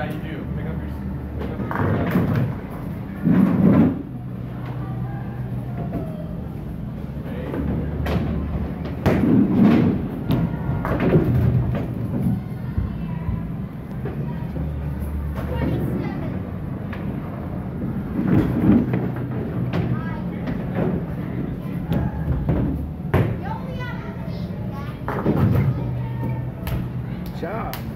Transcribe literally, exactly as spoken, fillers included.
Yeah, you do. Pick up your, pick up your uh, plate. Good job.